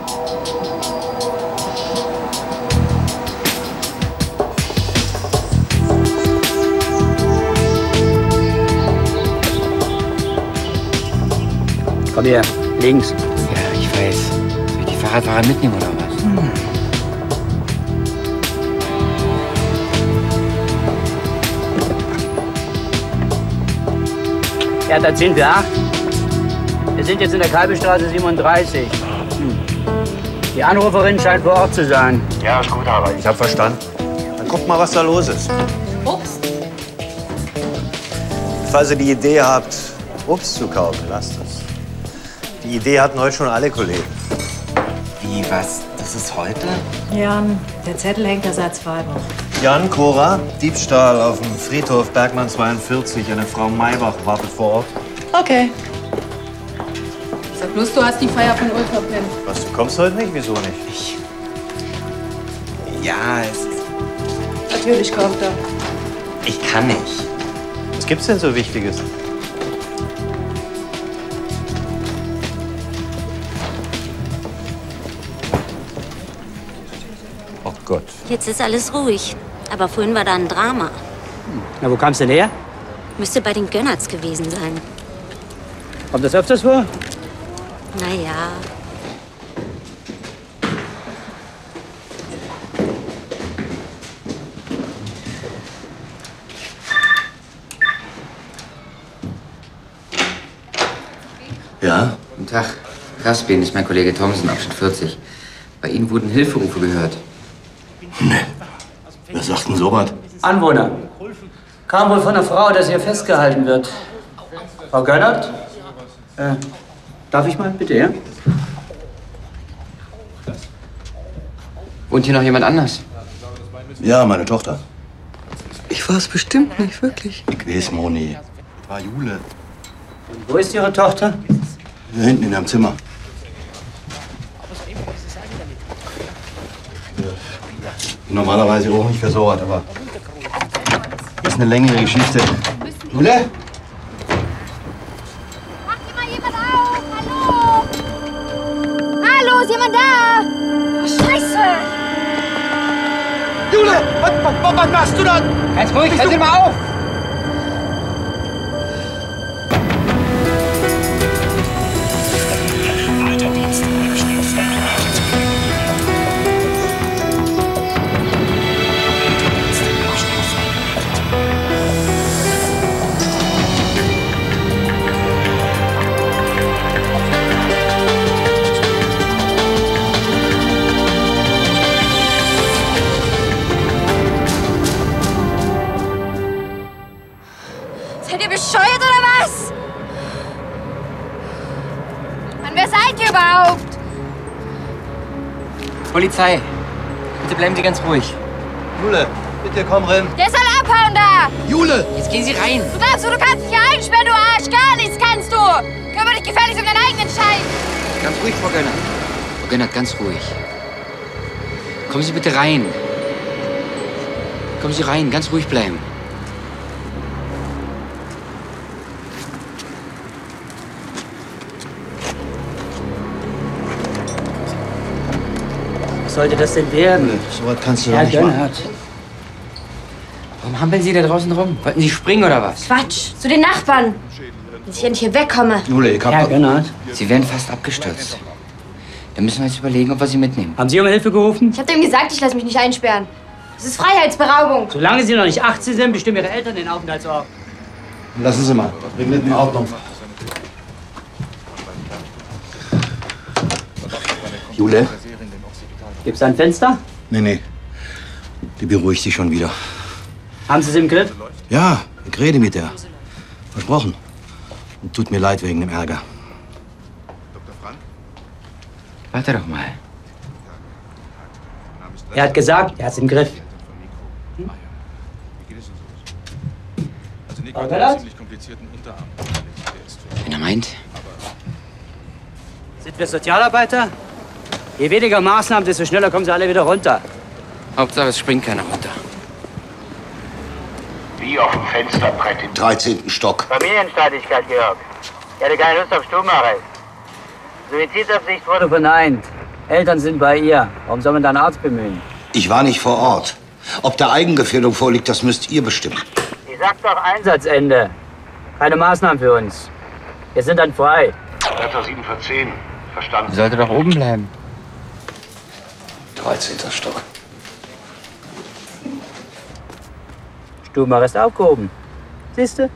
Komm her, links. Ja, ich weiß. Soll ich die Fahrradfahrer mitnehmen oder was? Ja, das sind wir 8. Wir sind jetzt in der Kalbestraße 37. Die Anruferin scheint vor Ort zu sein. Ja, ist gut, aber ich hab verstanden. Dann guckt mal, was da los ist. Obst? Falls ihr die Idee habt, Obst zu kaufen, lasst es. Die Idee hatten heute schon alle Kollegen. Wie, was? Das ist heute? Jan, der Zettel hängt da seit 2 Wochen. Jan, Cora, Diebstahl auf dem Friedhof Bergmann 42. Eine Frau Maybach wartet vor Ort. Okay. Sag bloß, du hast die Feier von Ulf verpennt. Was, du kommst heute nicht? Wieso nicht? Ja, Natürlich kommt er. ich kann nicht. Was gibt's denn so Wichtiges? Oh Gott. Jetzt ist alles ruhig. Aber vorhin war da ein Drama. Na, wo kam's denn her? Müsste bei den Gönnerts gewesen sein. Kommt das öfters vor? Naja. Ja? Guten Tag. Caspian ist mein Kollege Thomsen, Abschnitt 40. Bei Ihnen wurden Hilferufe gehört. Nee. Wer sagt denn sowas? Anwohner. Kam wohl von einer Frau, dass hier festgehalten wird. Frau Gönnert? Darf ich mal, bitte, ja? Wohnt hier noch jemand anders? Ja, meine Tochter. Ich war es bestimmt nicht, wirklich. Ich weiß, Moni. War Jule. Und wo ist Ihre Tochter? Hier hinten in ihrem Zimmer. Normalerweise auch nicht für sowas, aber das ist eine längere Geschichte. Jule? Macht hier mal jemand auf! Hallo! Hallo, ist jemand da? Oh, Scheiße! Jule! Was machst du da? Ganz ruhig, hör Sie mal auf! Seid ihr bescheuert oder was? Mann, wer seid ihr überhaupt? Polizei, bitte bleiben Sie ganz ruhig. Jule, bitte komm rein. Der soll abhauen da! Jule! Jetzt gehen Sie rein. Du darfst du kannst dich hier einsperren, du Arsch! Gar nichts kannst du! Kümmere dich gefälligst um deinen eigenen Scheiß! Ganz ruhig, Frau Gönnert. Frau Gönnert, ganz ruhig. Kommen Sie bitte rein. Kommen Sie rein, ganz ruhig bleiben. Was sollte das denn werden? Sowas kannst du doch Herr nicht machen. Gönnert. Warum hampeln Sie da draußen rum? Wollten Sie springen oder was? Quatsch! Zu den Nachbarn! Dass ich endlich hier wegkomme. Jule, ich Herr hab... Gönnert. Sie wären fast abgestürzt. Dann müssen wir jetzt überlegen, ob wir Sie mitnehmen. Haben Sie um Hilfe gerufen? Ich hab dem gesagt, ich lasse mich nicht einsperren. Das ist Freiheitsberaubung. Solange Sie noch nicht 18 sind, bestimmen Ihre Eltern den Aufenthaltsort. Lassen Sie mal. Wir sind in Ordnung. Jule? Gibt's da ein Fenster? Nee. Die beruhigt sich schon wieder. Haben Sie es im Griff? Ja, ich rede mit der. Versprochen. Und tut mir leid wegen dem Ärger. Warte doch mal. Er hat gesagt, er hat's im Griff. Frau Gönnert? Wenn er meint. Sind wir Sozialarbeiter? Je weniger Maßnahmen, desto schneller kommen sie alle wieder runter. Hauptsache, es springt keiner runter. Wie auf dem Fensterbrett im 13. Stock. Familienstreitigkeit, Georg. Ich hatte keine Lust auf Stubenarrest. Suizidabsicht wurde verneint. Eltern sind bei ihr. Warum soll man da einen Arzt bemühen? Ich war nicht vor Ort. Ob da Eigengefährdung vorliegt, das müsst ihr bestimmen. Ich sag doch Einsatzende. Keine Maßnahmen für uns. Wir sind dann frei. Wärter 7 für 10. Verstanden. Sollte doch oben bleiben. 13. Stock. Stubenarrest aufgehoben. Siehste?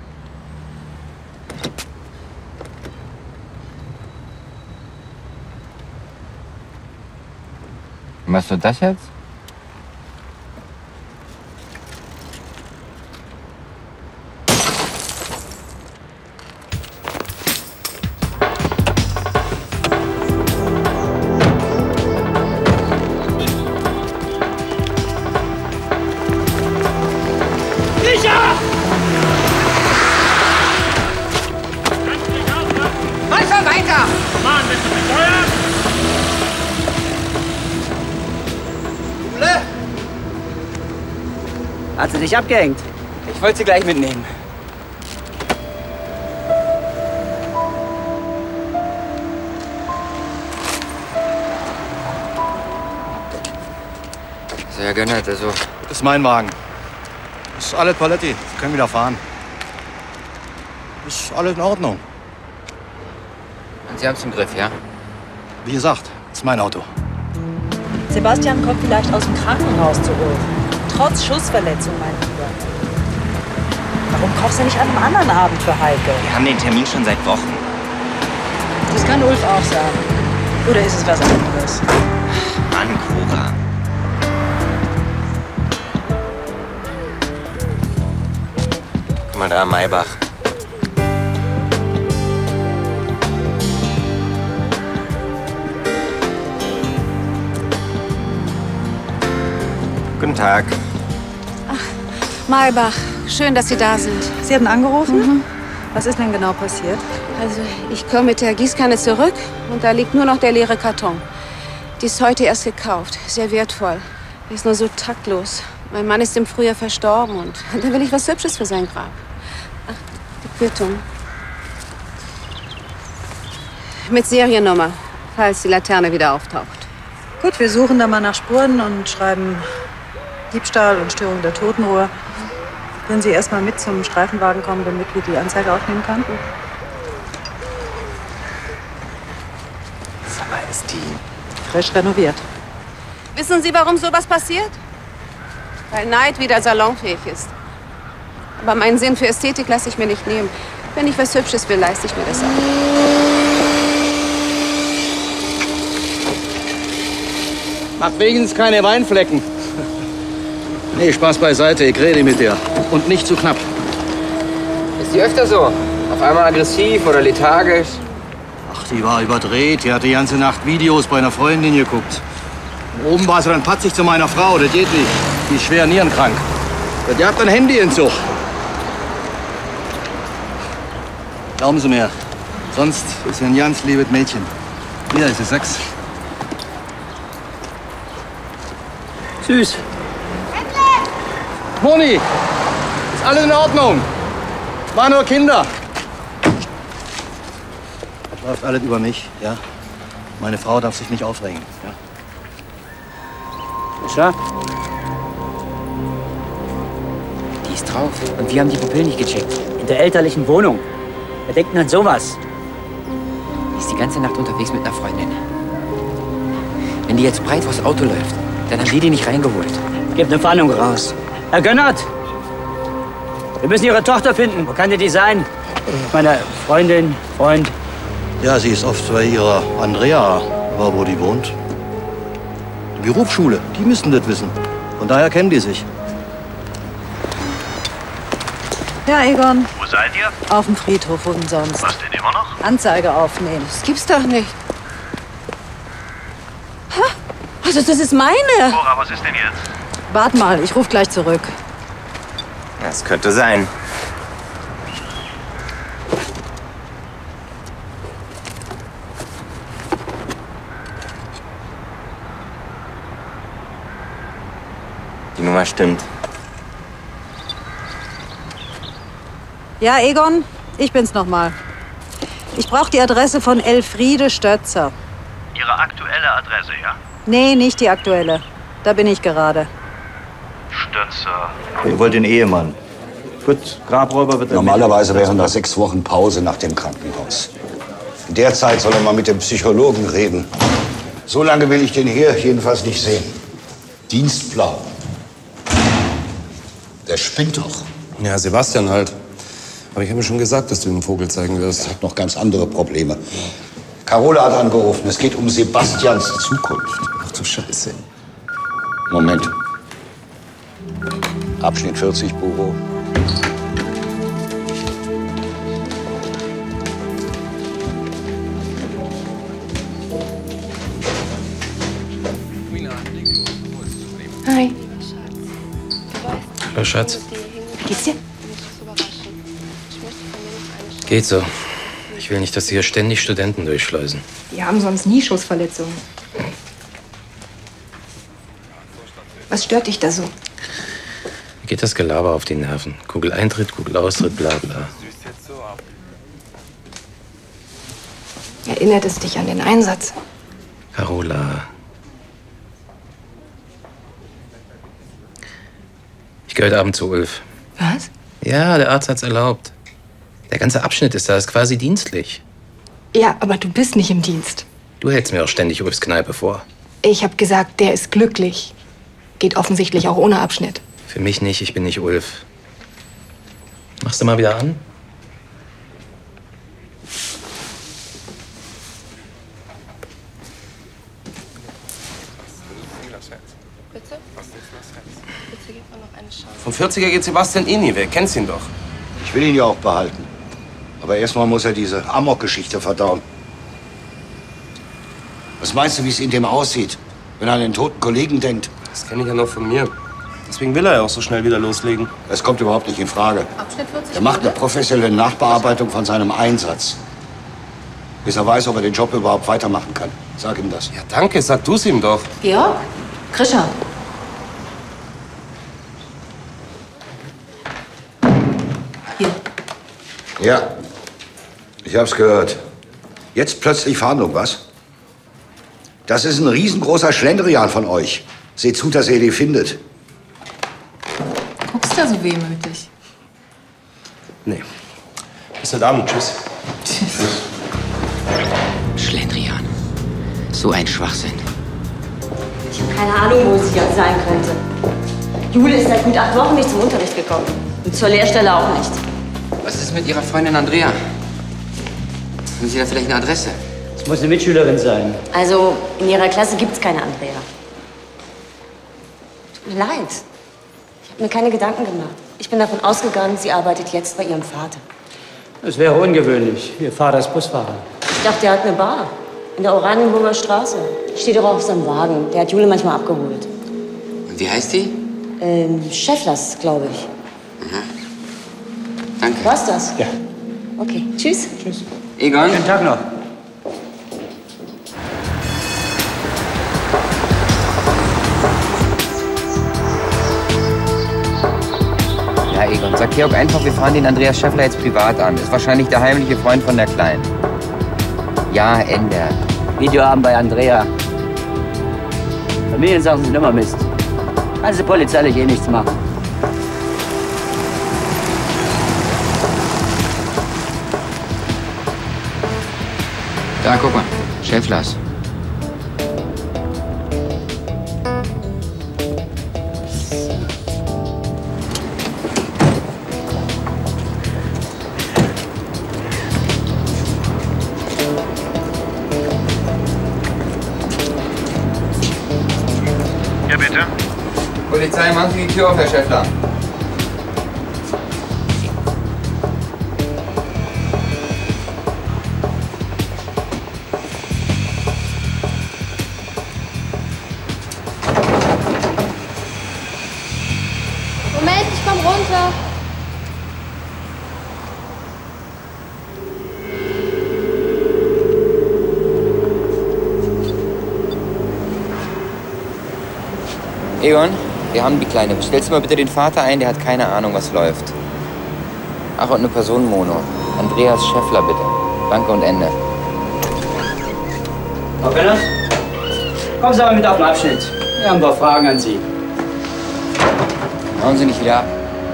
Was wird das jetzt? Manchmal weiter! Mann, bist du bescheuert? Hat sie dich abgehängt? Ich wollte sie gleich mitnehmen. So, Herr Gönnert, also... Das ist mein Wagen. Das ist alles Paletti. Sie können wieder fahren. Ist alles in Ordnung. Und Sie haben es im Griff, ja? Wie gesagt, das ist mein Auto. Sebastian kommt vielleicht aus dem Krankenhaus zurück. Trotz Schussverletzung, mein Lieber. Warum kaufst du nicht an einem anderen Abend für Heike? Wir haben den Termin schon seit Wochen. Das kann Ulf auch sagen. Oder ist es was anderes? Mann, Cora. Guck mal da, Maybach. Guten Tag. Ach, Maybach, schön, dass Sie da sind. Sie hatten angerufen? Was ist denn genau passiert? Also, ich komme mit der Gießkanne zurück und da liegt nur noch der leere Karton. Die ist heute erst gekauft. Sehr wertvoll. Die ist nur so taktlos. Mein Mann ist im Frühjahr verstorben und da will ich was Hübsches für sein Grab. Ach, die Quittung. Mit Seriennummer, falls die Laterne wieder auftaucht. Gut, wir suchen da mal nach Spuren und schreiben Diebstahl und Störung der Totenruhe. Können Sie erst mal mit zum Streifenwagen kommen, damit wir die Anzeige aufnehmen können? Sag mal, ist die frisch renoviert. Wissen Sie, warum sowas passiert? Weil Neid wieder salonfähig ist. Aber meinen Sinn für Ästhetik lasse ich mir nicht nehmen. Wenn ich was Hübsches will, leiste ich mir das auch. Macht wenigstens keine Weinflecken. Nee, Spaß beiseite, ich rede mit dir. Und nicht zu knapp. Ist die öfter so? Auf einmal aggressiv oder lethargisch? Ach, die war überdreht. Die hat die ganze Nacht Videos bei einer Freundin geguckt. Und oben war sie dann patzig zu meiner Frau. Das geht nicht. Die ist schwer nierenkrank. Die hat ein Handyentzug. Glauben Sie mir. Sonst ist sie ein ganz liebes Mädchen. Hier ist es 6. Süß. Moni, ist alles in Ordnung. War nur Kinder. Das läuft alles über mich, ja. Meine Frau darf sich nicht aufregen, ja. Klar. Die ist drauf. Und wir haben die Pupillen nicht gecheckt. In der elterlichen Wohnung. Wer denkt denn an sowas? Die ist die ganze Nacht unterwegs mit einer Freundin. Wenn die jetzt breit vors Auto läuft, dann haben die nicht reingeholt. Gebt eine Fahndung raus. Herr Gönnert! Wir müssen Ihre Tochter finden. Wo kann die sein? Meine Freundin, Freund. Ja, sie ist oft bei ihrer Andrea. Aber wo die wohnt? Die Berufsschule, die müssen das wissen. Von daher kennen die sich. Ja, Egon. Wo seid ihr? Auf dem Friedhof, wo denn sonst? Was denn immer noch? Anzeige aufnehmen. Das gibt's doch nicht. Ha? Also, das ist meine. Cora, was ist denn jetzt? Wart mal, ich ruf gleich zurück. Das könnte sein. Die Nummer stimmt. Ja, Egon, ich bin's nochmal. Ich brauche die Adresse von Elfriede Stötzer. Ihre aktuelle aktuelle Adresse, ja? Nee, nicht die aktuelle. Da bin ich gerade. Stürzer. Ihr wollt den Ehemann. Gut, Grabräuber wird... Normalerweise wären da 6 Wochen Pause nach dem Krankenhaus. In der Zeit soll er mal mit dem Psychologen reden. So lange will ich den hier jedenfalls nicht sehen. Dienstblau. Der spinnt doch. Ja, Sebastian halt. Aber ich habe mir schon gesagt, dass du ihm einen Vogel zeigen wirst. Hat noch ganz andere Probleme. Carola hat angerufen. Es geht um Sebastians Zukunft. Ach du Scheiße. Moment. Abschnitt 40, Büro. Hi. Hallo, Schatz. Geht's dir? Geht so. Ich will nicht, dass hier ständig Studenten durchschleusen. Die haben sonst nie Schussverletzungen. Was stört dich da so? Mir geht das Gelaber auf die Nerven. Kugel Eintritt, Kugel Austritt, bla bla. Erinnert es dich an den Einsatz? Carola. Ich gehe heute Abend zu Ulf. Was? Ja, der Arzt hat's erlaubt. Der ganze Abschnitt ist da, ist quasi dienstlich. Ja, aber du bist nicht im Dienst. Du hältst mir auch ständig Ulfs Kneipe vor. Ich habe gesagt, der ist glücklich. Geht offensichtlich auch ohne Abschnitt. Für mich nicht, ich bin nicht Ulf. Machst du mal wieder an? Vom 40er geht Sebastian eh nie weg. Kennst ihn doch. Ich will ihn ja auch behalten. Aber erstmal muss er diese Amok-Geschichte verdauen. Was meinst du, wie es in dem aussieht, wenn er an den toten Kollegen denkt? Das kenne ich ja nur von mir. Deswegen will er ja auch so schnell wieder loslegen. Das kommt überhaupt nicht in Frage. Abschnitt 40. Er macht eine professionelle Nachbearbeitung von seinem Einsatz. Bis er weiß, ob er den Job überhaupt weitermachen kann. Sag ihm das. Ja, danke. Sag du's ihm doch. Georg? Krischer. Ja, ich hab's gehört. Jetzt plötzlich Fahndung, was? Das ist ein riesengroßer Schlendrian von euch. Seht zu, dass ihr die findet. Guckst du da so wehmütig? Nee. Bis heute Abend. Tschüss. Schlendrian. So ein Schwachsinn. Ich habe keine Ahnung, wo sie jetzt sein könnte. Jule ist seit gut 8 Wochen nicht zum Unterricht gekommen. Und zur Lehrstelle auch nicht. Was ist mit Ihrer Freundin Andrea? Haben Sie da vielleicht eine Adresse? Es muss eine Mitschülerin sein. Also, in ihrer Klasse gibt's keine Andrea. Tut mir leid. Ich habe mir keine Gedanken gemacht. Ich bin davon ausgegangen, sie arbeitet jetzt bei ihrem Vater. Das wäre ungewöhnlich. Ihr Vater ist Busfahrer. Ich dachte, er hat eine Bar. In der Oranienburger Straße. Steht doch auch auf seinem Wagen. Der hat Jule manchmal abgeholt. Und wie heißt die? Schefflers, glaube ich. Aha. Danke. War's das? Ja. Okay, tschüss. Tschüss. Egon? Schönen Tag noch. Ja, Egon, sag Georg einfach, wir fahren den Andreas Scheffler jetzt privat an. Ist wahrscheinlich der heimliche Freund von der Kleinen. Ja, Ender. Videoabend bei Andrea. Familiensachen sind immer Mist. Kannst du polizeilich eh nichts machen. Da, guck mal. Schefflers. Ja, bitte. Polizei, machen Sie die Tür auf, Herr Scheffler. Moment, ich komm runter. Egon, wir haben die Kleine. Stellst du mal bitte den Vater ein, der hat keine Ahnung, was läuft. Ach, und eine Personenmono. Andreas Scheffler, bitte. Danke und Ende. Frau Könner? Kommen Sie aber mit auf den Abschnitt. Wir haben ein paar Fragen an Sie. Hauen Sie nicht wieder ab.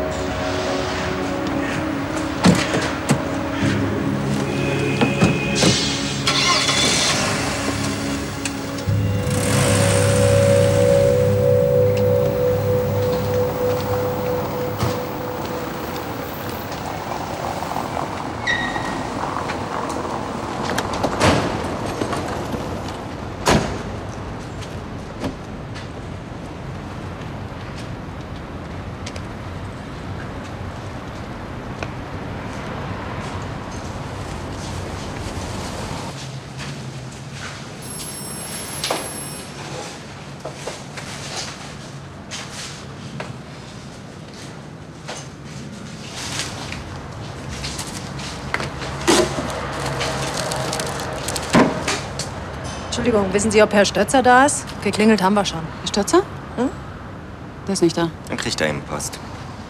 Entschuldigung, wissen Sie, ob Herr Stötzer da ist? Geklingelt haben wir schon. Herr Stötzer? Hm? Der ist nicht da. Dann kriegt er eben Post.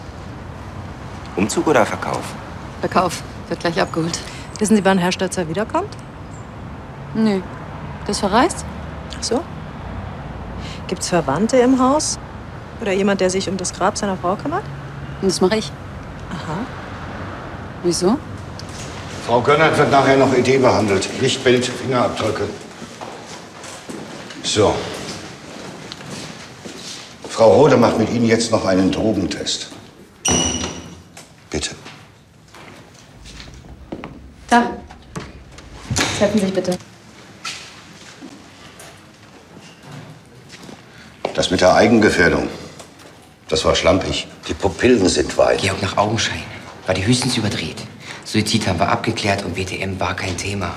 Umzug oder Verkauf? Verkauf. Wird gleich abgeholt. Wissen Sie, wann Herr Stötzer wiederkommt? Nö. Der ist verreist? Ach so. Gibt's Verwandte im Haus? Oder jemand, der sich um das Grab seiner Frau kümmert? Und das mache ich. Aha. Wieso? Frau Gönnert wird nachher noch ED behandelt. Lichtbild, Fingerabdrücke. So. Frau Rode macht mit Ihnen jetzt noch einen Drogentest. Bitte. Da. Setzen Sie sich bitte. Das mit der Eigengefährdung, das war schlampig. Die Pupillen sind weit. Georg, nach Augenschein. War die höchstens überdreht. Suizid haben wir abgeklärt und BTM war kein Thema.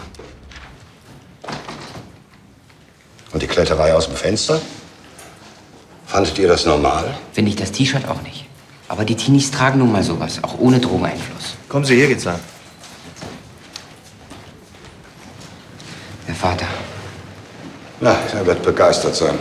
Und die Kletterei aus dem Fenster? Fandet ihr das normal? Finde ich das T-Shirt auch nicht. Aber die Teenies tragen nun mal sowas, auch ohne Drogeneinfluss. Kommen Sie, hier geht's lang. Der Vater. Na, er wird begeistert sein.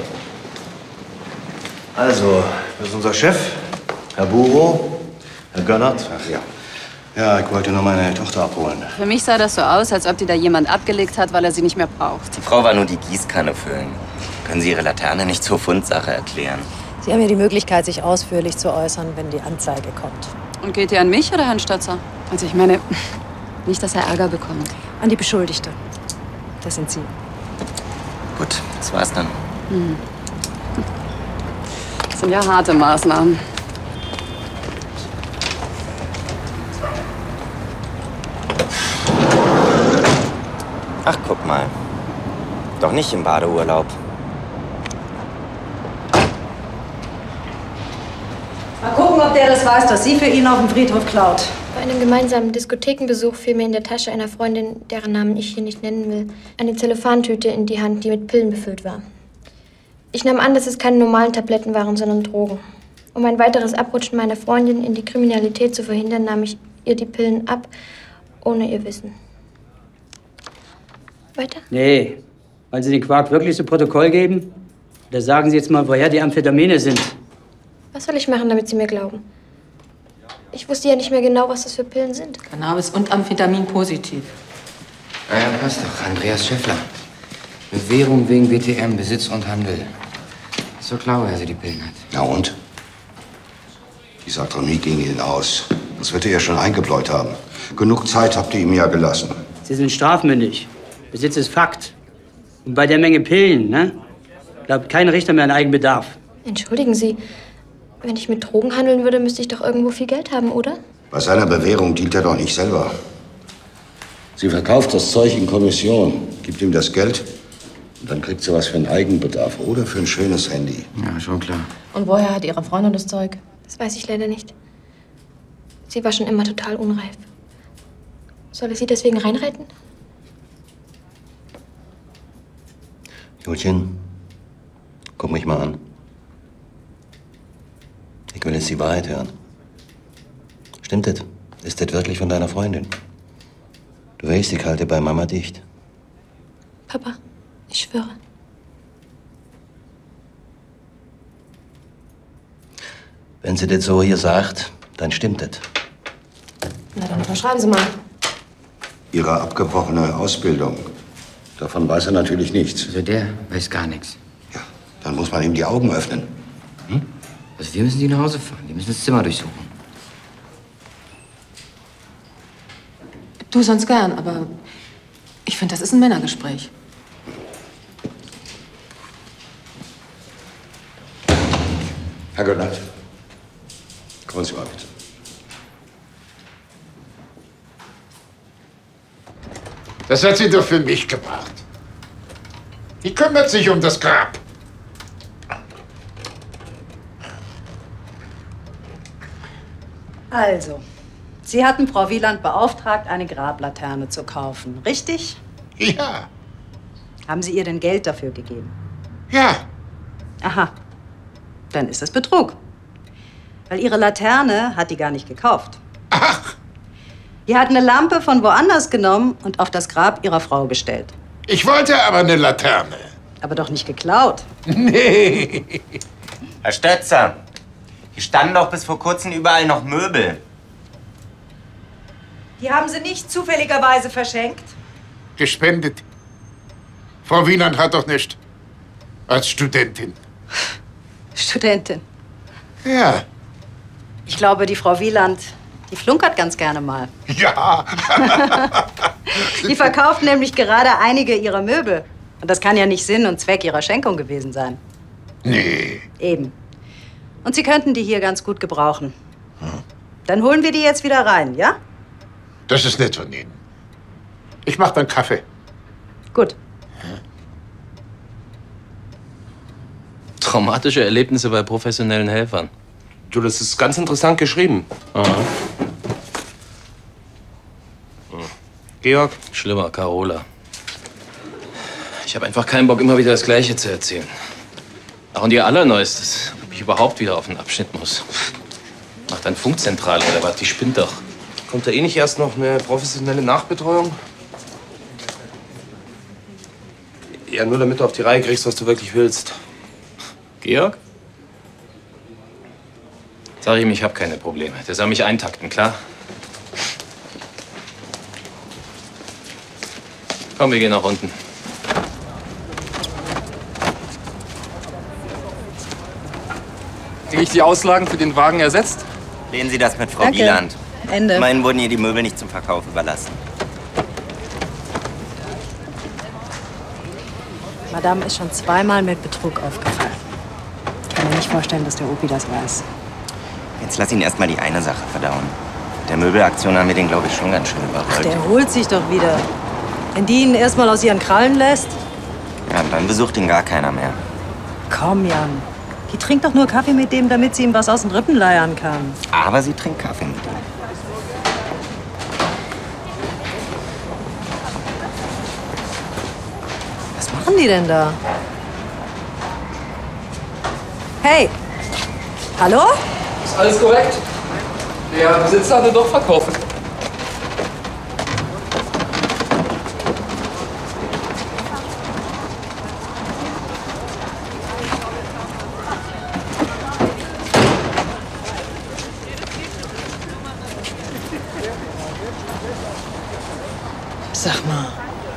Also, das ist unser Chef, Herr Buro, Herr Gönnert. Ach ja. Ja, ich wollte nur meine Tochter abholen. Für mich sah das so aus, als ob die da jemand abgelegt hat, weil er sie nicht mehr braucht. Die Frau war nur die Gießkanne füllen. Können Sie Ihre Laterne nicht zur Fundsache erklären? Sie haben ja die Möglichkeit, sich ausführlich zu äußern, wenn die Anzeige kommt. Und geht ihr an mich oder Herrn Stötzer? Also ich meine, nicht, dass er Ärger bekommt. An die Beschuldigte. Das sind Sie. Gut, das war's dann. Hm. Das sind ja harte Maßnahmen. Ach, guck mal. Doch nicht im Badeurlaub. Mal gucken, ob der das weiß, dass sie für ihn auf dem Friedhof klaut. Bei einem gemeinsamen Diskothekenbesuch fiel mir in der Tasche einer Freundin, deren Namen ich hier nicht nennen will, eine Zellophantüte in die Hand, die mit Pillen befüllt war. Ich nahm an, dass es keine normalen Tabletten waren, sondern Drogen. Um ein weiteres Abrutschen meiner Freundin in die Kriminalität zu verhindern, nahm ich ihr die Pillen ab, ohne ihr Wissen. Weiter? Nee. Wollen Sie den Quark wirklich zu Protokoll geben? Oder sagen Sie jetzt mal, woher die Amphetamine sind? Was soll ich machen, damit Sie mir glauben? Ich wusste ja nicht mehr genau, was das für Pillen sind. Cannabis und Amphetamin positiv. Ja, passt doch. Andreas Schäffler. Bewährung wegen BTM, Besitz und Handel. Ist doch klar, woher sie die Pillen hat. Na und? Die Satramie ging Ihnen aus. Das wird er ja schon eingebläut haben. Genug Zeit habt ihr ihm ja gelassen. Sie sind strafmündig. Besitz ist Fakt. Und bei der Menge Pillen, ne? Glaubt kein Richter mehr an Eigenbedarf. Entschuldigen Sie, wenn ich mit Drogen handeln würde, müsste ich doch irgendwo viel Geld haben, oder? Bei seiner Bewährung dient er doch nicht selber. Sie verkauft das Zeug in Kommission, gibt ihm das Geld und dann kriegt sie was für einen Eigenbedarf oder für ein schönes Handy. Ja, schon klar. Und woher hat Ihre Freundin das Zeug? Das weiß ich leider nicht. Sie war schon immer total unreif. Soll ich Sie deswegen reinreiten? Julchen, guck mich mal an. Ich will jetzt die Wahrheit hören. Stimmt das? Ist das wirklich von deiner Freundin? Du weißt, ich halte bei Mama dicht. Papa, ich schwöre. Wenn sie das so hier sagt, dann stimmt das. Na dann unterschreiben Sie mal. Ihre abgebrochene Ausbildung, davon weiß er natürlich nichts. Also der weiß gar nichts. Ja, Dann muss man ihm die Augen öffnen. Also wir müssen die nach Hause fahren. Die müssen das Zimmer durchsuchen. Du sonst gern, aber ich finde, das ist ein Männergespräch. Herr Gönnert, kommen Sie mal bitte. Das hat sie doch für mich gemacht. Die kümmert sich um das Grab. Also, Sie hatten Frau Wieland beauftragt, eine Grablaterne zu kaufen, richtig? Ja. Haben Sie ihr denn Geld dafür gegeben? Ja. Aha. Dann ist es Betrug. Weil Ihre Laterne hat die gar nicht gekauft. Ach. Die hat eine Lampe von woanders genommen und auf das Grab Ihrer Frau gestellt. Ich wollte aber eine Laterne. Aber doch nicht geklaut. Nee. Herr Stötzer, hier standen doch bis vor kurzem überall noch Möbel. Die haben Sie nicht zufälligerweise verschenkt? Gespendet. Frau Wieland hat doch nicht. Als Studentin. Studentin. Ja. Ich glaube, die Frau Wieland, die flunkert ganz gerne mal. Ja. Die verkauft nämlich gerade einige ihrer Möbel. Und das kann ja nicht Sinn und Zweck ihrer Schenkung gewesen sein. Nee. Eben. Und Sie könnten die hier ganz gut gebrauchen. Dann holen wir die jetzt wieder rein, ja? Das ist nett von Ihnen. Ich mach dann Kaffee. Gut. Traumatische Erlebnisse bei professionellen Helfern. Du, das ist ganz interessant geschrieben. Aha. Georg? Schlimmer, Carola. Ich habe einfach keinen Bock, immer wieder das Gleiche zu erzählen. Ach, und ihr Allerneuestes, ob ich überhaupt wieder auf den Abschnitt muss. Macht dann Funkzentrale oder was? Die spinnt doch. Kommt da eh nicht erst noch eine professionelle Nachbetreuung? Ja, nur damit du auf die Reihe kriegst, was du wirklich willst. Georg? Sag ihm, ich habe keine Probleme. Der soll mich eintakten, klar? Komm, wir gehen nach unten. Kriege ich die Auslagen für den Wagen ersetzt? Lehnen Sie das mit Frau Danke. Wieland. Ende. Immerhin wurden ihr die Möbel nicht zum Verkauf überlassen. Madame ist schon zweimal mit Betrug aufgefallen. Ich kann mir nicht vorstellen, dass der Opi das weiß. Jetzt lass ihn erst mal die eine Sache verdauen. Mit der Möbelaktion haben wir den, glaube ich, schon ganz schön überrollt. Der holt sich doch wieder. Wenn die ihn erst mal aus ihren Krallen lässt. Ja, und dann besucht ihn gar keiner mehr. Komm, Jan. Die trinkt doch nur Kaffee mit dem, damit sie ihm was aus den Rippen leiern kann. Aber sie trinkt Kaffee mit ihm. Was machen die denn da? Hey! Hallo? Ist alles korrekt? Der Besitzer hatte doch verkaufen. Sag mal.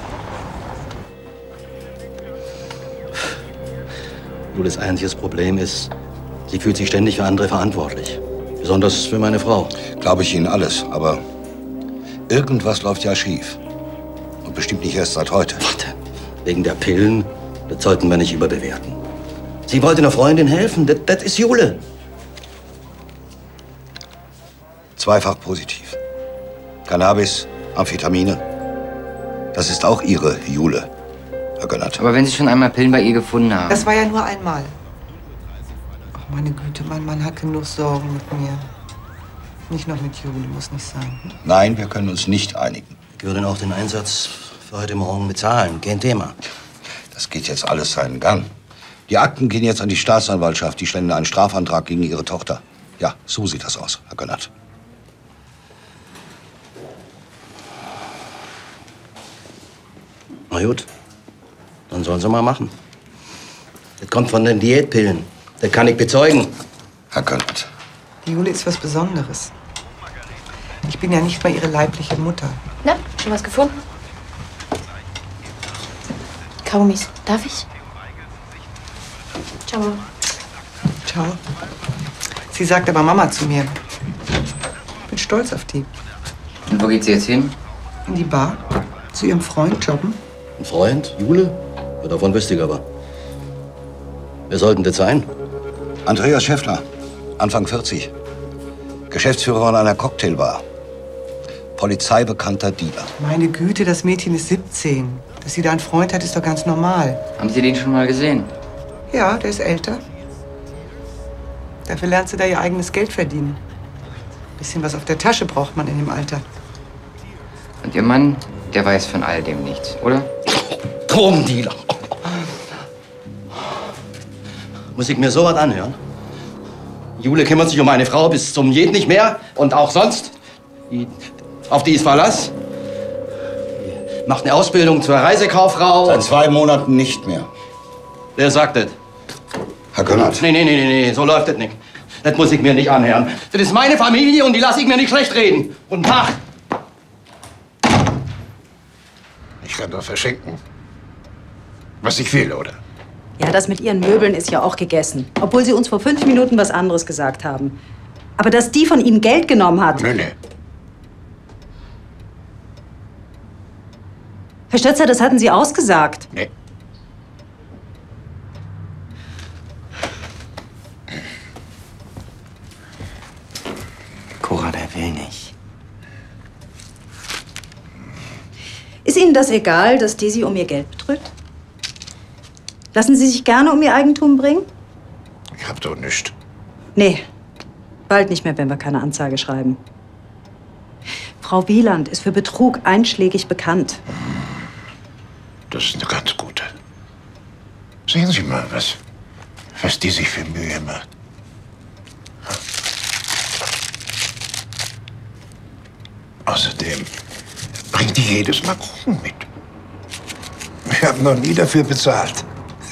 Jules einziges Problem ist, sie fühlt sich ständig für andere verantwortlich. Besonders für meine Frau. Glaube ich Ihnen alles, aber irgendwas läuft ja schief. Und bestimmt nicht erst seit heute. Warte, wegen der Pillen, das sollten wir nicht überbewerten. Sie wollte einer Freundin helfen, das ist Jule. Zweifach positiv. Cannabis, Amphetamine. Das ist auch Ihre Jule, Herr Gönnert. Aber wenn Sie schon einmal Pillen bei ihr gefunden haben. Das war ja nur einmal. Ach, meine Güte, mein Mann hat genug Sorgen mit mir. Nicht noch mit Jule, muss nicht sein. Nein, wir können uns nicht einigen. Ich würde auch den Einsatz für heute Morgen bezahlen. Kein Thema. Das geht jetzt alles seinen Gang. Die Akten gehen jetzt an die Staatsanwaltschaft. Die stellen einen Strafantrag gegen Ihre Tochter. Ja, so sieht das aus, Herr Gönnert. Na gut, dann sollen sie mal machen. Das kommt von den Diätpillen. Das kann ich bezeugen. Herr Gönnert. Die Jule ist was Besonderes. Ich bin ja nicht mal ihre leibliche Mutter. Na, schon was gefunden? Kaugummis, darf ich? Ciao. Ciao. Sie sagt aber Mama zu mir. Ich bin stolz auf die. Und wo geht sie jetzt hin? In die Bar. Zu ihrem Freund jobben. Ein Freund? Jule? Ja, davon wüsste ich aber. Wer soll denn das sein? Andreas Schäffler, Anfang 40. Geschäftsführer von einer Cocktailbar. Polizeibekannter Dealer. Meine Güte, das Mädchen ist 17. Dass sie da einen Freund hat, ist doch ganz normal. Haben Sie den schon mal gesehen? Ja, der ist älter. Dafür lernt sie da ihr eigenes Geld verdienen. Bisschen was auf der Tasche braucht man in dem Alter. Und Ihr Mann, der weiß von all dem nichts, oder? Drogendealer. Muss ich mir sowas anhören? Jule kümmert sich um meine Frau bis zum Geht nicht mehr und auch sonst. Auf die ist Verlass. Macht eine Ausbildung zur Reisekauffrau. Seit 2 Monaten nicht mehr. Wer sagt das? Herr Gönnert. Nee, so läuft das nicht. Das muss ich mir nicht anhören. Das ist meine Familie und die lasse ich mir nicht schlecht reden. Guten Tag. Ich kann doch verschenken, was ich will, oder? Ja, das mit Ihren Möbeln ist ja auch gegessen. Obwohl Sie uns vor 5 Minuten was anderes gesagt haben. Aber dass die von Ihnen Geld genommen hat... Nee. Herr Stötzer, das hatten Sie ausgesagt. Nee. Cora, der will nicht. Ist Ihnen das egal, dass die Sie um Ihr Geld betrügt? Lassen Sie sich gerne um Ihr Eigentum bringen? Ich hab doch nichts. Nee, bald nicht mehr, wenn wir keine Anzeige schreiben. Frau Wieland ist für Betrug einschlägig bekannt. Das ist eine ganz gute. Sehen Sie mal, was die sich für Mühe macht. Außerdem bringt die jedes Mal Kuchen mit. Wir haben noch nie dafür bezahlt.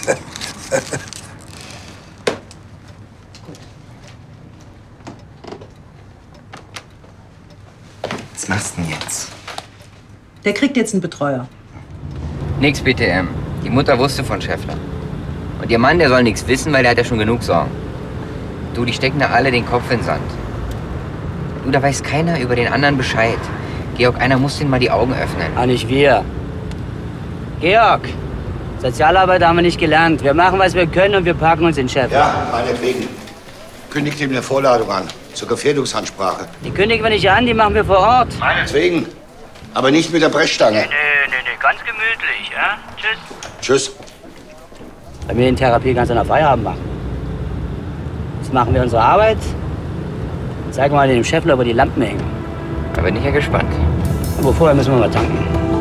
Was machst du denn jetzt? Der kriegt jetzt einen Betreuer. Nix BTM. Die Mutter wusste von Schäffler. Und Ihr Mann, der soll nichts wissen, weil der hat ja schon genug Sorgen. Du, die stecken da alle den Kopf in den Sand. Du, da weiß keiner über den anderen Bescheid. Georg, einer muss denen mal die Augen öffnen. Ah, nicht wir. Georg, Sozialarbeiter haben wir nicht gelernt. Wir machen, was wir können und wir packen uns in Chef. Ja, meinetwegen. Kündigt ihm eine Vorladung an, zur Gefährdungsansprache. Die kündigen wir nicht an, die machen wir vor Ort. Meinetwegen. Aber nicht mit der Brechstange. Nee, ganz gemütlich, ja? Tschüss. Tschüss. Familientherapie kannst du nach Feierabend machen. Jetzt machen wir unsere Arbeit und zeigen mal dem Schäffler, wo die Lampen hängen. Da bin ich ja gespannt. Aber vorher müssen wir mal tanken.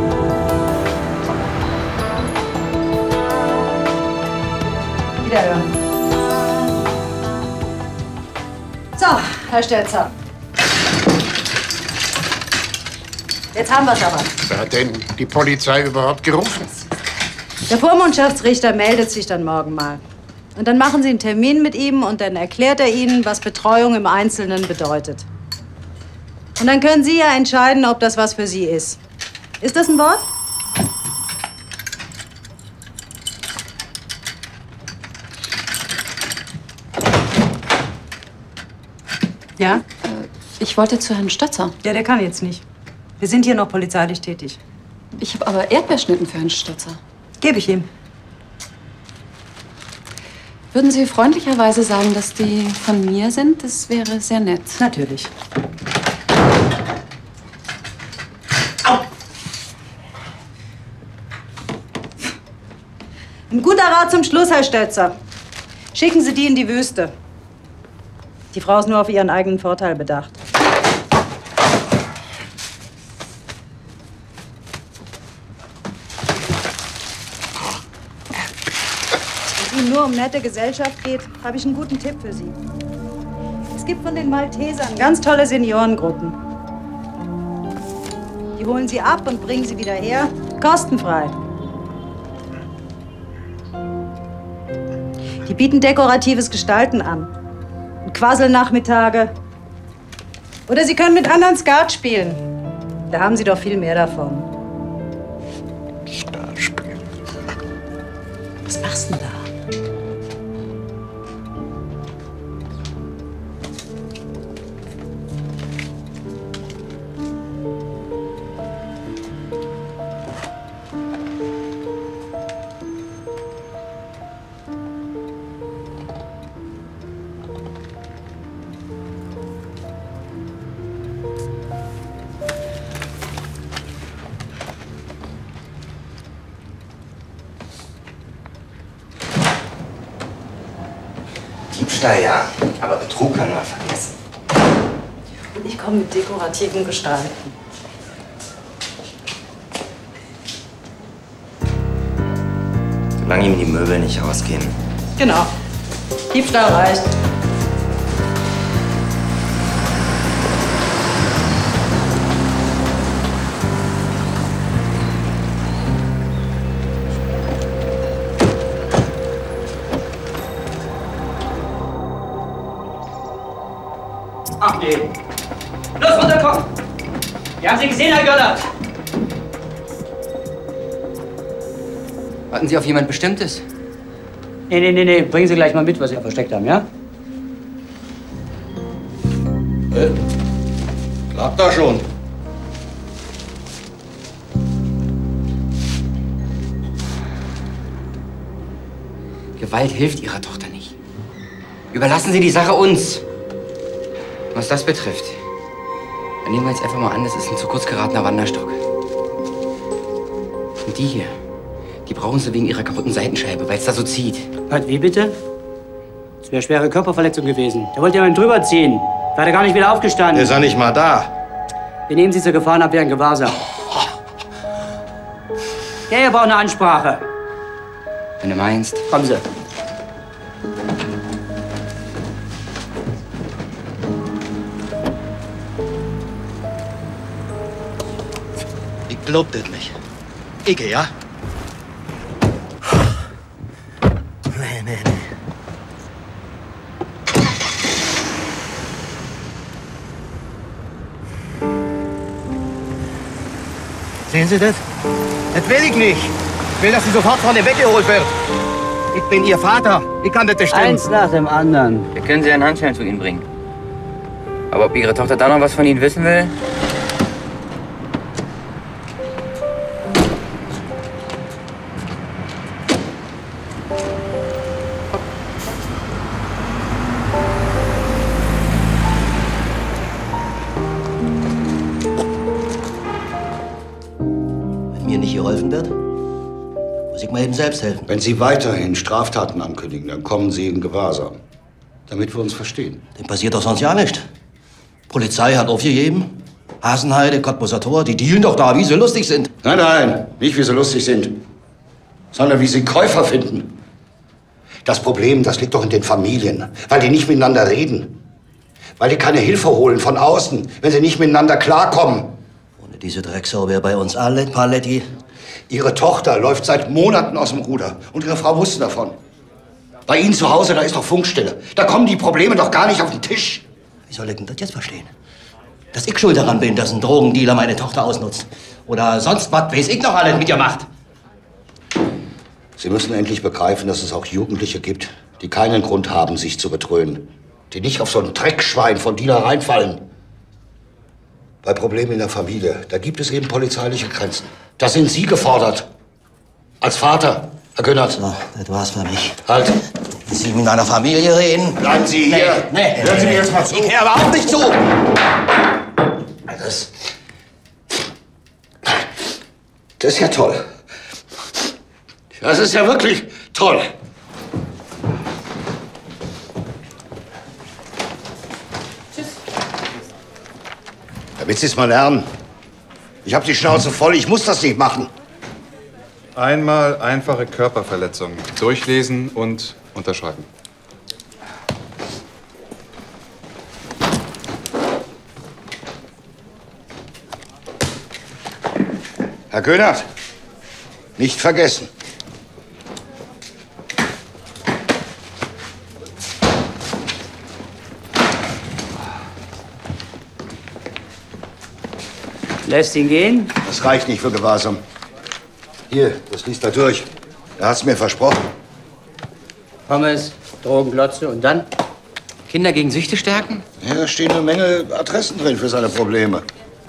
Wiederhören. So, Herr Stelzer. Jetzt haben wir es aber. Wer hat denn die Polizei überhaupt gerufen? Der Vormundschaftsrichter meldet sich dann morgen mal. Und dann machen Sie einen Termin mit ihm und dann erklärt er Ihnen, was Betreuung im Einzelnen bedeutet. Und dann können Sie ja entscheiden, ob das was für Sie ist. Ist das ein Wort? Ja? Ich wollte zu Herrn Stötzer. Ja, der kann jetzt nicht. Wir sind hier noch polizeilich tätig. Ich habe aber Erdbeerschnitten für Herrn Stötzer. Gebe ich ihm. Würden Sie freundlicherweise sagen, dass die von mir sind? Das wäre sehr nett. Natürlich. Ein guter Rat zum Schluss, Herr Stelzer. Schicken Sie die in die Wüste. Die Frau ist nur auf ihren eigenen Vorteil bedacht. Wenn es Ihnen nur um nette Gesellschaft geht, habe ich einen guten Tipp für Sie. Es gibt von den Maltesern ganz tolle Seniorengruppen. Die holen Sie ab und bringen Sie wieder her, kostenfrei. Die bieten dekoratives Gestalten an. Und Quasselnachmittage. Oder Sie können mit anderen Skat spielen. Da haben Sie doch viel mehr davon. Skat spielen. Was machst du denn da? Diebstahl ja, aber Betrug kann man vergessen. Ich komme mit dekorativen Gestalten. Solange ihm die Möbel nicht ausgehen. Genau. Diebstahl reicht. Ach nee. Los, runterkommen! Wir haben Sie gesehen, Herr Göllert! Warten Sie auf jemand Bestimmtes? Nee. Bringen Sie gleich mal mit, was Sie versteckt haben, ja? Klappt da schon. Gewalt hilft Ihrer Tochter nicht. Überlassen Sie die Sache uns. Was das betrifft, dann nehmen wir jetzt einfach mal an, das ist ein zu kurz geratener Wanderstock. Und die hier, die brauchen Sie wegen ihrer kaputten Seitenscheibe, weil es da so zieht. Was, wie bitte? Das wäre schwere Körperverletzung gewesen. Da wollte jemand drüber ziehen. Da hat er gar nicht wieder aufgestanden. Der ist ja nicht mal da. Wir nehmen Sie zur Gefahrenabwehr in Gewahrsam. Der hier braucht eine Ansprache. Wenn du meinst. Kommen Sie. Ich glaub das nicht. Ich, ja? Nee. Sehen Sie das? Das will ich nicht. Ich will, dass sie sofort von dem weggeholt wird. Ich bin Ihr Vater. Ich kann das bestimmen. Eins nach dem anderen. Wir können Sie einen Handschellen zu Ihnen bringen. Aber ob Ihre Tochter da noch was von Ihnen wissen will? Wenn mir nicht geholfen wird, muss ich mal eben selbst helfen. Wenn Sie weiterhin Straftaten ankündigen, dann kommen Sie in Gewahrsam. Damit wir uns verstehen. Dem passiert doch sonst ja nichts. Polizei hat aufgegeben. Hasenheide, Cottbuser Tor, die dealen doch da, wie sie lustig sind. Nein, nicht wie sie lustig sind, sondern wie sie Käufer finden. Das Problem, das liegt doch in den Familien, weil die nicht miteinander reden. Weil die keine Hilfe holen von außen, wenn sie nicht miteinander klarkommen. Ohne diese Drecksau wäre bei uns alle Paletti. Ihre Tochter läuft seit Monaten aus dem Ruder und Ihre Frau wusste davon. Bei Ihnen zu Hause, da ist doch Funkstille. Da kommen die Probleme doch gar nicht auf den Tisch. Wie soll ich denn das jetzt verstehen? Dass ich schuld daran bin, dass ein Drogendealer meine Tochter ausnutzt. Oder sonst was weiß ich noch alles mit ihr macht. Sie müssen endlich begreifen, dass es auch Jugendliche gibt, die keinen Grund haben, sich zu betrönen. Die nicht auf so ein Dreckschwein von Dealer reinfallen. Bei Problemen in der Familie, da gibt es eben polizeiliche Grenzen. Da sind Sie gefordert. Als Vater, Herr Gönnert. So, das war's für mich. Halt. Sie mit meiner Familie reden? Bleiben Sie hier. Nee. Hören Sie mir jetzt mal zu. Ich höre überhaupt nicht zu. Das ist ja toll. Das ist ja wirklich toll. Tschüss. Damit Sie es mal lernen. Ich habe die Schnauze voll, ich muss das nicht machen. Einmal einfache Körperverletzung. Durchlesen und unterschreiben. Herr Gönnert, nicht vergessen. Lässt ihn gehen? Das reicht nicht für Gewahrsam. Hier, das liest er durch. Er hat's mir versprochen. Pommes, Drogenglotze und dann? Kinder gegen Süchte stärken? Ja, da stehen eine Menge Adressen drin für seine Probleme.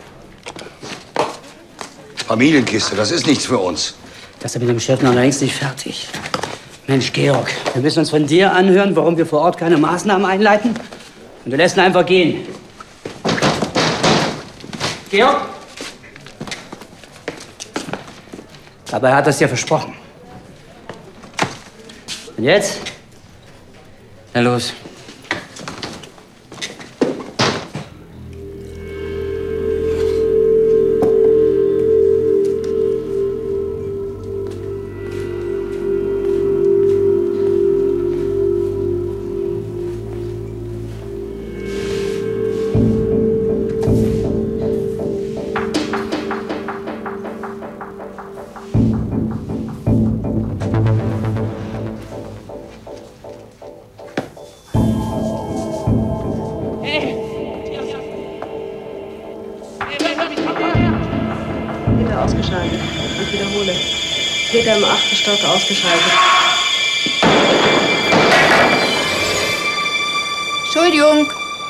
Familienkiste, das ist nichts für uns. Das ist mit dem Chef noch längst nicht fertig. Mensch, Georg, wir müssen uns von dir anhören, warum wir vor Ort keine Maßnahmen einleiten. Und du lässt ihn einfach gehen. Georg? Aber er hat das dir versprochen. Und jetzt? Na los. Peter ausgeschaltet. Ich wiederhole. Peter im 8. Stock ausgeschaltet. Entschuldigung.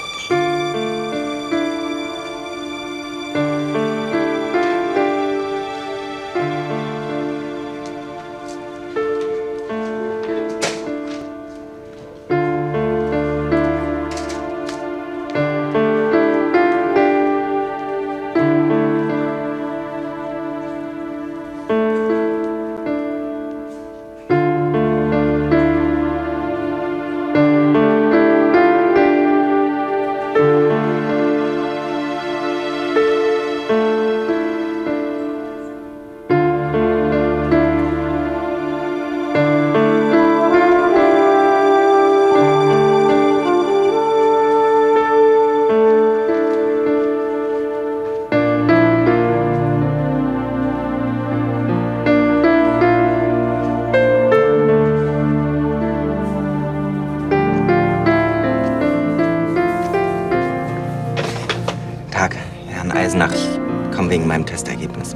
Tag, Herrn Eisenach. Ich komme wegen meinem Testergebnis.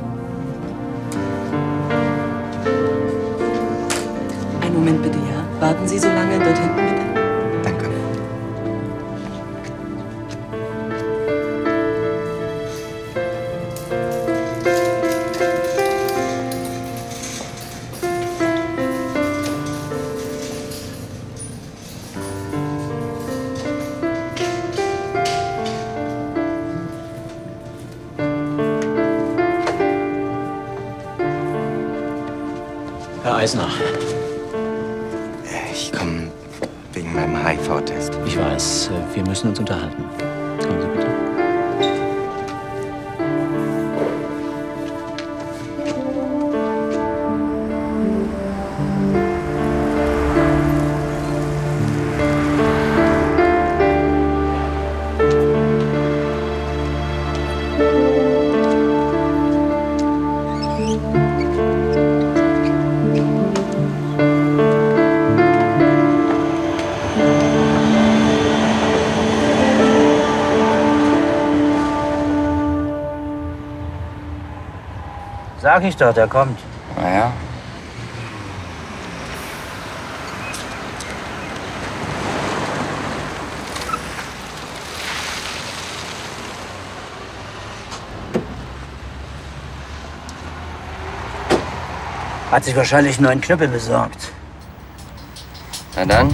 Einen Moment bitte, ja? Warten Sie so lange dort hinten, bitte. Danke. Herr Eisenach. Ich komme wegen meinem HIV-Test. Ich weiß, wir müssen uns unterhalten. Kommen Sie bitte. Sag ich doch, der kommt. Na ja. Hat sich wahrscheinlich nur einen Knüppel besorgt. Na dann.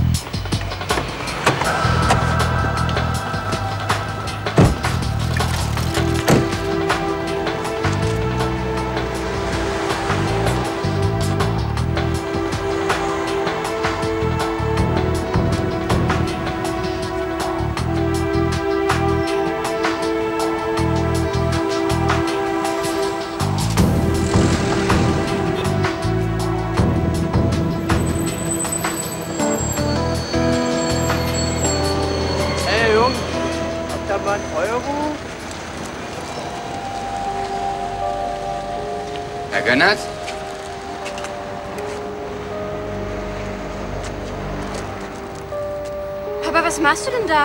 mal einen Euro? Herr Gönnert? Papa, was machst du denn da?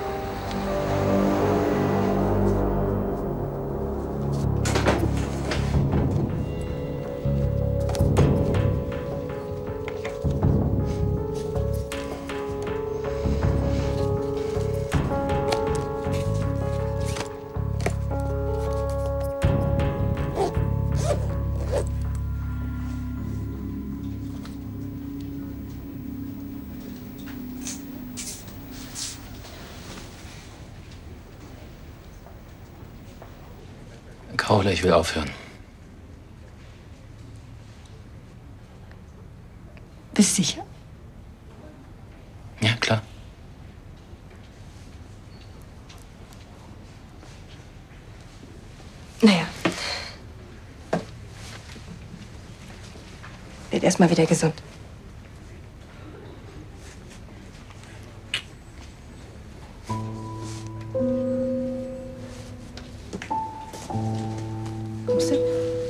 Krauler, ich will aufhören. Bist sicher? Ja, klar. erstmal wieder gesund. Kommst du?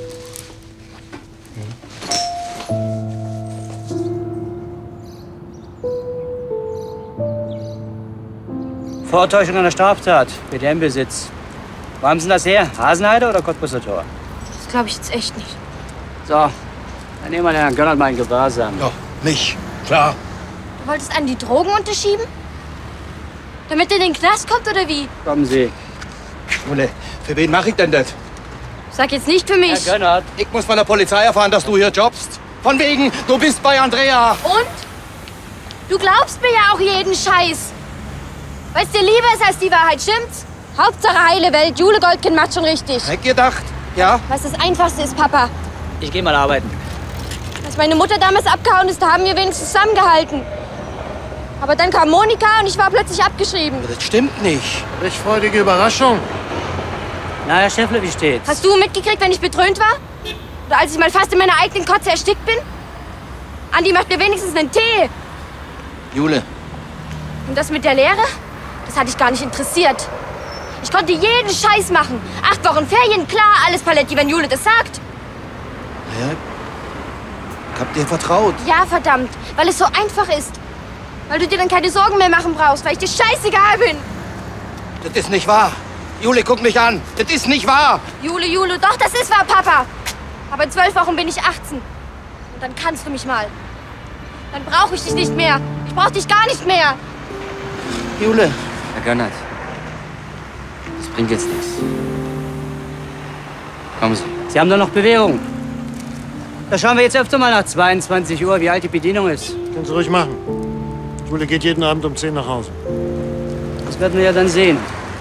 Vortäuschung einer Straftat, BDM-Besitz. Wo haben Sie das her? Hasenheide oder Cottbusser Tor? Das glaube ich jetzt echt nicht. So, dann nehmen wir den Herrn Gönnert mal in Gewahrsam. Ja, nicht. Klar. Du wolltest an die Drogen unterschieben? Damit er in den Knast kommt, oder wie? Kommen Sie. Jule, für wen mache ich denn das? Sag jetzt nicht für mich. Herr Gönnert. Ich muss von der Polizei erfahren, dass du hier jobbst. Von wegen, du bist bei Andrea. Und? Du glaubst mir ja auch jeden Scheiß. Weil es dir lieber ist als die Wahrheit, stimmt's? Hauptsache heile Welt. Jule Goldkind macht schon richtig. Hab gedacht, ja? Was das Einfachste ist, Papa. Ich gehe mal arbeiten. Als meine Mutter damals abgehauen ist, da haben wir wenigstens zusammengehalten. Aber dann kam Monika und ich war plötzlich abgeschrieben. Das stimmt nicht. Recht freudige Überraschung. Na, Herr Schäffler, wie steht's? Hast du mitgekriegt, wenn ich betrönt war? Oder als ich mal fast in meiner eigenen Kotze erstickt bin? Andi macht mir wenigstens einen Tee. Jule. Und das mit der Lehre? Das hat dich gar nicht interessiert. Ich konnte jeden Scheiß machen. 8 Wochen Ferien, klar, alles Paletti, wenn Jule das sagt. Ja, ich hab dir vertraut. Ja, verdammt, weil es so einfach ist. Weil du dir dann keine Sorgen mehr machen brauchst, weil ich dir scheißegal bin. Das ist nicht wahr. Jule, guck mich an. Das ist nicht wahr. Jule, doch, das ist wahr, Papa. Aber in 12 Wochen bin ich 18. Und dann kannst du mich mal. Dann brauche ich dich nicht mehr. Ich brauche dich gar nicht mehr. Jule. Herr Gönnert, das bringt jetzt nichts. Kommen Sie. Sie haben doch noch Bewährung. Da schauen wir jetzt öfter mal nach 22 Uhr, wie alt die Bedienung ist. Können Sie ruhig machen. Jule geht jeden Abend um 10 nach Hause. Das werden wir ja dann sehen.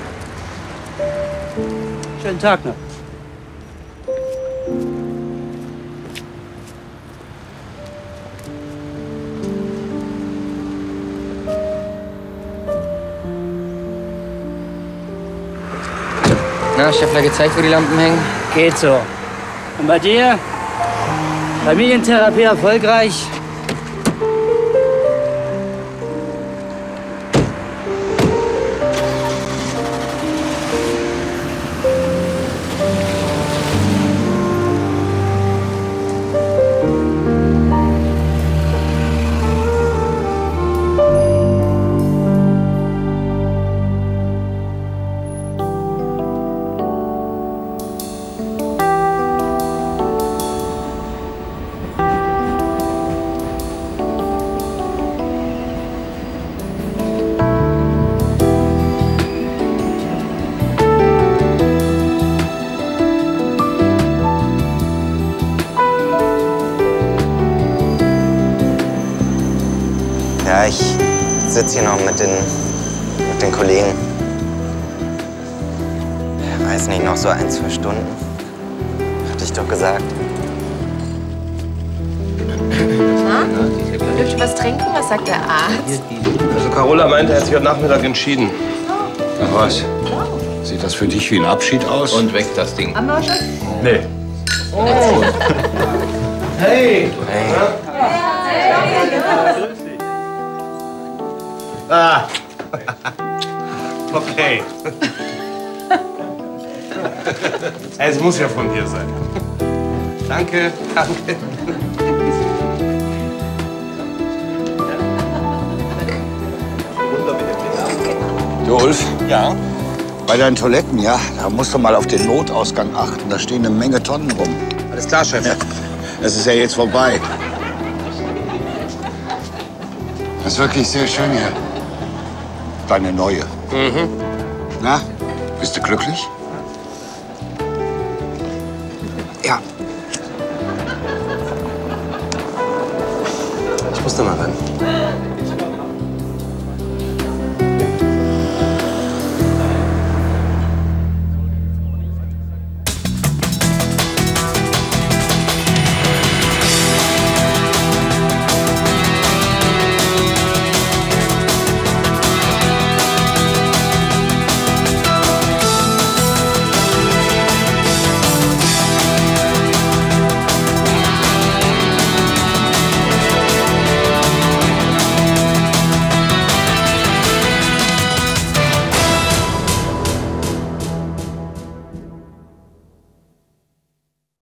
Schönen Tag noch. Na, Schäffler gezeigt, wo die Lampen hängen? Geht so. Und bei dir? Familientherapie erfolgreich? Ja, ich sitze hier noch mit den Kollegen. Ich weiß nicht, noch so 1, 2 Stunden. Hatte ich doch gesagt. Na? Willst du was trinken? Was sagt der Arzt? Also Carola meinte, er hat sich heute Nachmittag entschieden. Ach was? Sieht das für dich wie ein Abschied aus? Und weg das Ding. Haben wir schon? Nee. Oh. Hey! Hey. Ah. Okay. Es muss ja von dir sein. Danke, danke. Du, Ulf? Ja? Bei deinen Toiletten, ja, da musst du mal auf den Notausgang achten. Da stehen eine Menge Tonnen rum. Alles klar, Chef. Ja, das ist ja jetzt vorbei. Das ist wirklich sehr schön hier. Deine neue. Mhm. Na, bist du glücklich?